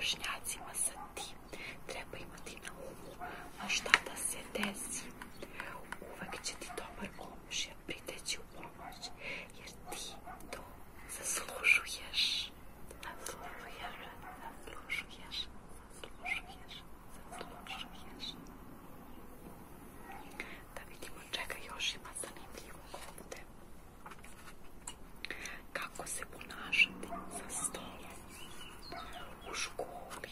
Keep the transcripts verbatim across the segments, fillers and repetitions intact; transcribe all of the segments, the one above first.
vršnjacima sa tim. Treba imati na umu na šta da se desi. Uvek će ti dobar komšija priteći u pomoć, jer ti to zaslužuješ. Zaslužuješ, zaslužuješ, zaslužuješ, zaslužuješ. Da vidimo čega još ima zanimljivog ovdje. Kako se ponašati za stolom u školi.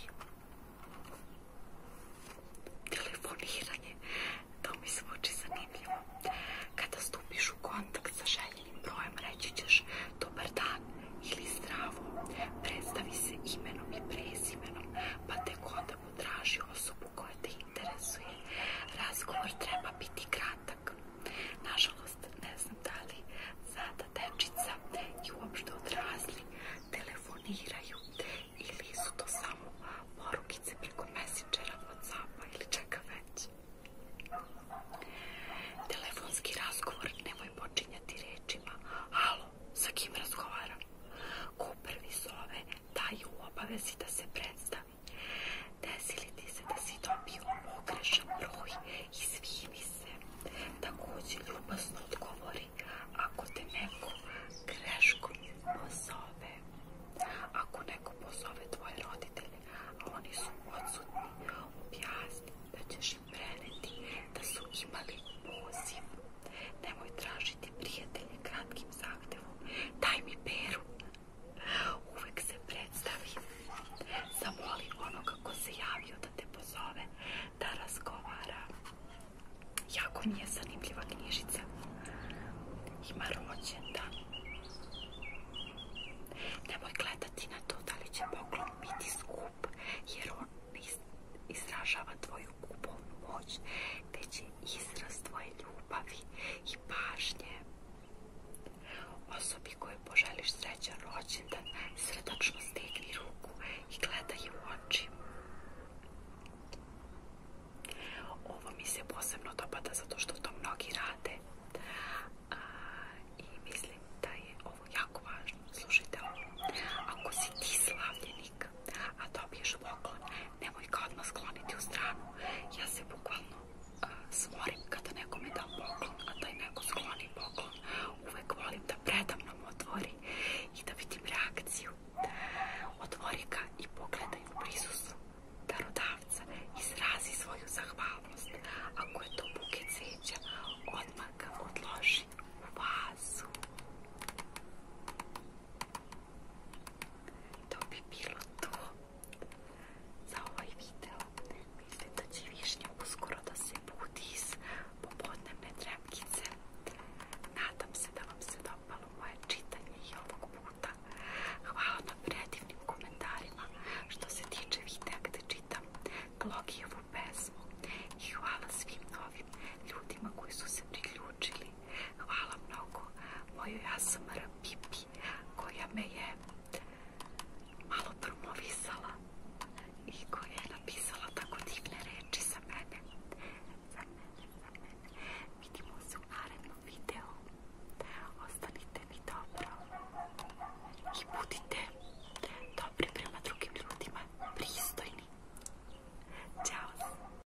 Telefoniranje, to mi zvuči zanimljivo. Kada stupiš u kontakt sa željenim brojem, reći ćeš dobar dan ili zdravo. Predstavi se imenom i prezimenom, pa tek onda potraži osobu koja te interesuje. Razgovor treba biti kratak. Nažalost, ne znam da li sada dečica i uopšte odrasli telefoniraju ili su to samo porukice preko Messengera, Whatsappa ili čega već. Telefonski razgovor nemoj počinjati rečima halo, sa kim razgovaram? Ko prvi zove, daj u obavezi da se predstavi. Desi li ti se da si dobio pogrešan broj, izvini se. Također ljubazno odgovori ako te neko greškom pozove. Ako neko pozove tvoje roditelje, a oni su odsutni, objasni da ćeš im preneti da su imali poziv. Nemoj tražiti prijatelje kratkim zahtevom. Daj mi Peru. Uvek se predstavi. Zamoli onoga ko se javio da te pozove da razgovara. Jako nije zanimljivo